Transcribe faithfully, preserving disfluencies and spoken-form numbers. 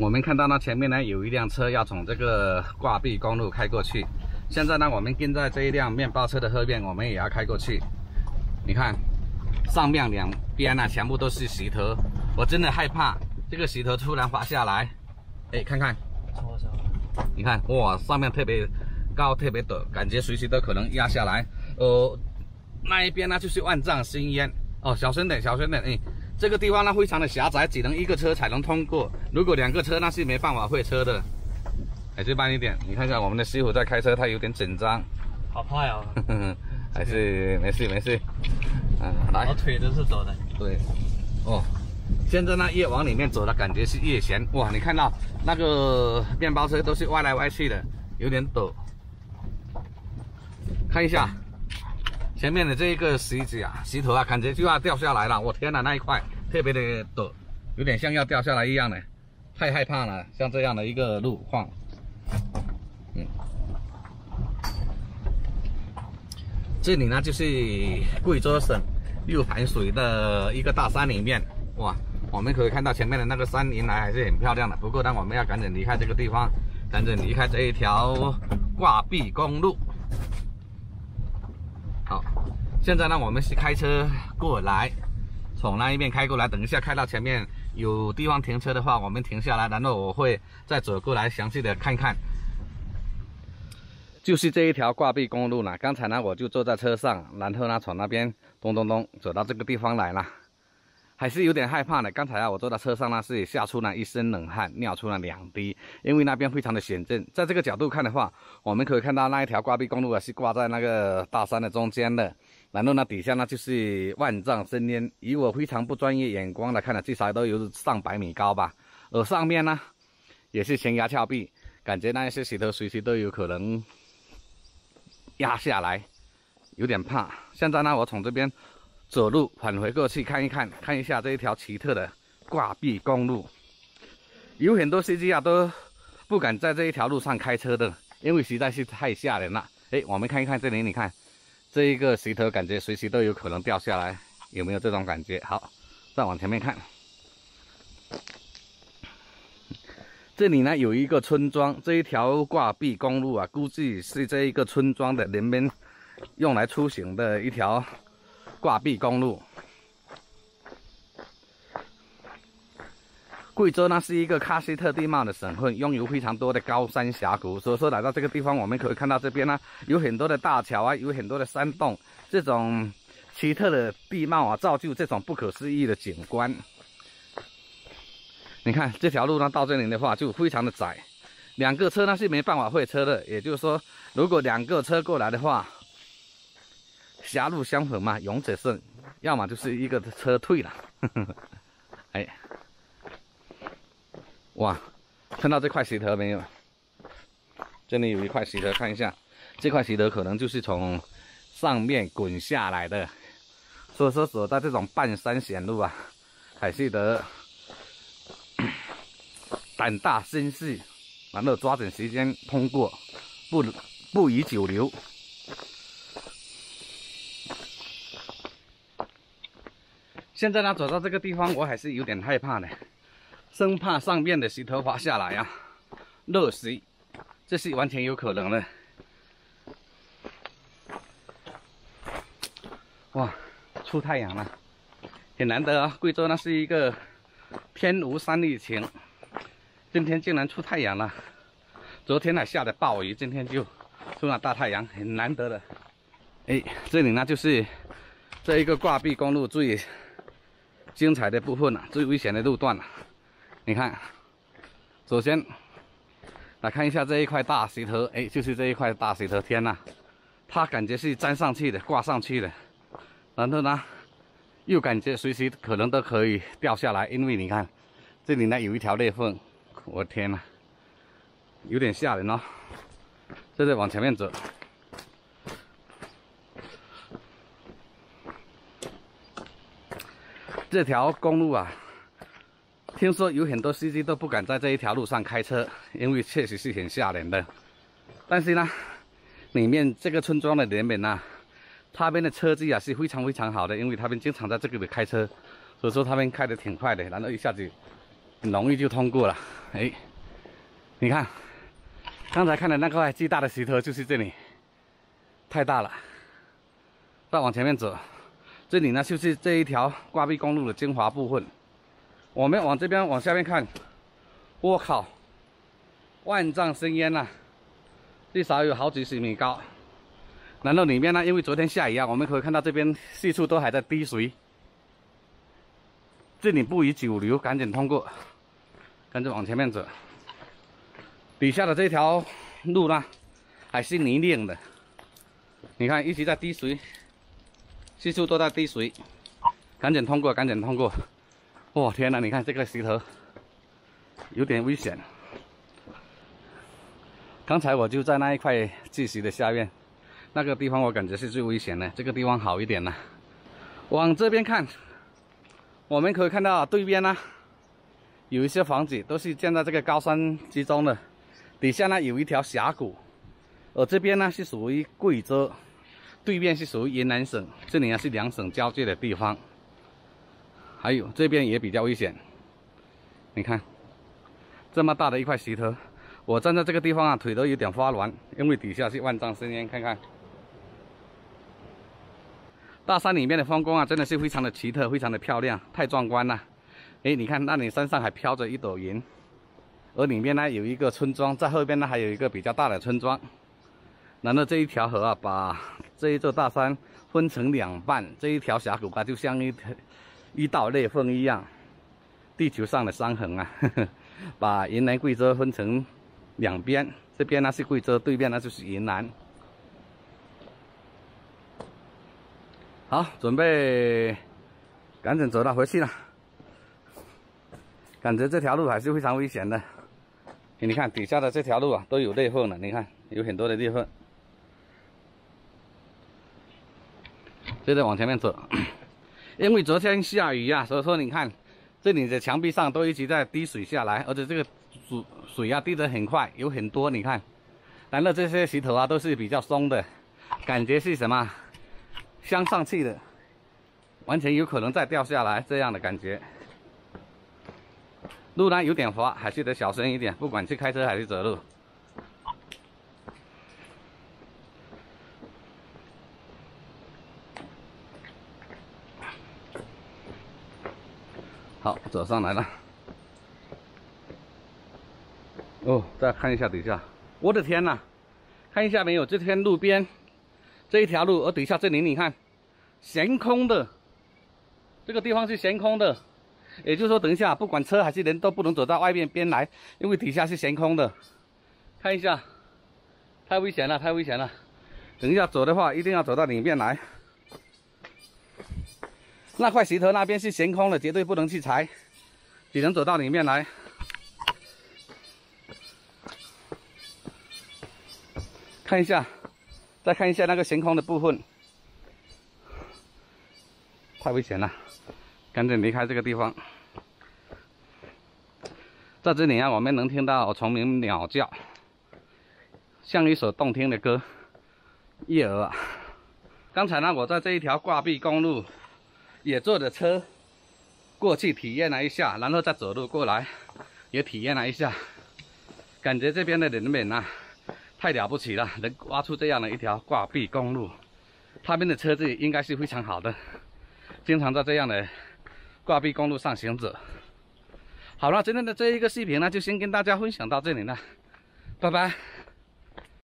我们看到呢，前面呢有一辆车要从这个挂壁公路开过去。现在呢，我们跟在这一辆面包车的后面，我们也要开过去。你看，上面两边呢、啊、全部都是石头，我真的害怕这个石头突然滑下来。哎，看看，你看，哇，上面特别高，特别陡，感觉随时都可能压下来。呃，那一边呢就是万丈深渊。哦，小声点，小声点，哎。这个地方呢非常的狭窄，只能一个车才能通过。如果两个车，那是没办法会车的。还是慢一点。你看看我们的师傅在开车，他有点紧张。 好快哦！ 还是没事没事。嗯，来。 我腿都是抖的。 对。哦，现在呢越往里面走的感觉是越险。哇，你看到那个面包车都是歪来歪去的，有点陡。看一下。前面的这一个石子啊，石头啊，感觉就要掉下来了。我天哪，那一块特别的陡，有点像要掉下来一样的，太害怕了。像这样的一个路况，嗯，这里呢就是贵州省六盘水的一个大山里面。哇，我们可以看到前面的那个山林来还是很漂亮的。不过呢，我们要赶紧离开这个地方，赶紧离开这一条挂壁公路。好，现在呢，我们是开车过来，从那一边开过来。等一下开到前面有地方停车的话，我们停下来，然后我会再走过来详细的看看。就是这一条挂壁公路呢，刚才呢我就坐在车上，然后呢从那边咚咚咚走到这个地方来了，还是有点害怕的。刚才啊我坐在车上呢是吓出了一身冷汗，尿出了两滴，因为那边非常的险峻。在这个角度看的话，我们可以看到那一条挂壁公路啊是挂在那个大山的中间的，然后呢底下呢就是万丈深渊，以我非常不专业眼光来看呢，至少都有上百米高吧。而上面呢也是悬崖峭壁，感觉那些石头随时都有可能压下来，有点怕。现在呢我从这边走路返回过去看一看，看一下这一条奇特的挂壁公路。有很多司机啊都不敢在这一条路上开车的，因为实在是太吓人了。哎，我们看一看这里，你看这一个石头，感觉随时都有可能掉下来，有没有这种感觉？好，再往前面看，这里呢有一个村庄，这一条挂壁公路啊，估计是这一个村庄的人们用来出行的一条挂壁公路。贵州呢是一个喀斯特地貌的省份，拥有非常多的高山峡谷，所以说来到这个地方，我们可以看到这边呢有很多的大桥啊，有很多的山洞，这种奇特的地貌啊，造就这种不可思议的景观。你看这条路呢到这里的话就非常的窄，两个车呢是没办法会车的，也就是说，如果两个车过来的话，狭路相逢嘛，勇者胜，要么就是一个车退了。呵呵，哎，哇，看到这块石头没有？这里有一块石头，看一下，这块石头可能就是从上面滚下来的。所以说走到这种半山险路啊，还是得胆大心细，然后抓紧时间通过，不不宜久留。现在呢，走到这个地方，我还是有点害怕的，生怕上面的石头滑下来啊，落石，这是完全有可能的。哇，出太阳了，很难得啊！贵州呢是一个天无三日晴，今天竟然出太阳了。昨天还下的暴雨，今天就出了大太阳，很难得的。哎，这里呢就是这一个挂壁公路最精彩的部分了，最危险的路段了。你看，首先来看一下这一块大石头，哎，就是这一块大石头，天哪，它感觉是粘上去的，挂上去的。然后呢，又感觉随时可能都可以掉下来，因为你看，这里呢有一条裂缝，我天哪，有点吓人哦。这再往前面走，这条公路啊，听说有很多司机都不敢在这一条路上开车，因为确实是很吓人的。但是呢，里面这个村庄的人们啊，他们的车技啊是非常非常好的，因为他们经常在这个里开车，所以说他们开得挺快的，然后一下子很容易就通过了。哎，你看，刚才看的那块巨大的石头就是这里，太大了。再往前面走，这里呢就是这一条挂壁公路的精华部分。我们往这边往下面看，我靠，万丈深渊呐、啊，至少有好几十米高。然后里面呢，因为昨天下雨啊，我们可以看到这边四处都还在滴水。这里不宜久留，赶紧通过，跟着往前面走。底下的这条路呢，还是泥泞的，你看一直在滴水，四处都在滴水，赶紧通过，赶紧通过。哇，天哪！你看这个石头，有点危险。刚才我就在那一块巨石的下面，那个地方我感觉是最危险的，这个地方好一点了。往这边看。我们可以看到对面呢，有一些房子都是建在这个高山之中的，底下呢有一条峡谷，而这边呢是属于贵州，对面是属于云南省，这里呢是两省交界的地方。还有这边也比较危险，你看这么大的一块石头，我站在这个地方啊，腿都有点发软，因为底下是万丈深渊，看看。大山里面的风光啊，真的是非常的奇特，非常的漂亮，太壮观了。哎，你看那里山上还飘着一朵云，而里面呢有一个村庄，在后边呢还有一个比较大的村庄。然后这一条河啊，把这一座大山分成两半，这一条峡谷啊，就像一一道裂缝一样，地球上的伤痕啊，呵呵，把云南贵州分成两边，这边呢是贵州，对面呢就是云南。好，准备赶紧走了回去了。感觉这条路还是非常危险的。你看底下的这条路啊，都有裂缝了，你看有很多的裂缝。接着往前面走，因为昨天下雨啊，所以说你看这里的墙壁上都一直在滴水下来，而且这个水水啊滴得很快，有很多，你看。然后这些石头啊都是比较松的，感觉是什么？镶上去的，完全有可能再掉下来这样的感觉。路呢有点滑，还是得小心一点，不管是开车还是走路。好，走上来了。哦，再看一下底下，我的天哪！看一下没有，这天路边。这一条路，而底下这里你看，悬空的，这个地方是悬空的，也就是说，等一下不管车还是人都不能走到外面边来，因为底下是悬空的。看一下，太危险了，太危险了！等一下走的话，一定要走到里面来。那块石头那边是悬空的，绝对不能去踩，只能走到里面来。看一下。再看一下那个悬空的部分，太危险了，赶紧离开这个地方。在这里啊，我们能听到虫鸣鸟叫，像一首动听的歌，悦耳啊。刚才呢，我在这一条挂壁公路也坐着车过去体验了一下，然后再走路过来，也体验了一下，感觉这边的人们啊。太了不起了，能挖出这样的一条挂壁公路，他们的车子应该是非常好的，经常在这样的挂壁公路上行走。好了，今天的这一个视频呢，就先跟大家分享到这里了，拜拜。